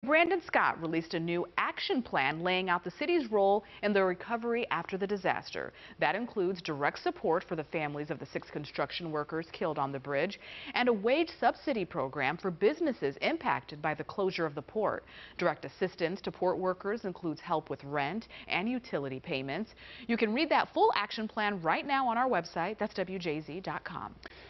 Brandon Scott released a new action plan laying out the city's role in the recovery after the disaster. That includes direct support for the families of the 6 construction workers killed on the bridge and a wage subsidy program for businesses impacted by the closure of the port. Direct assistance to port workers includes help with rent and utility payments. You can read that full action plan right now on our website. That's WJZ.com.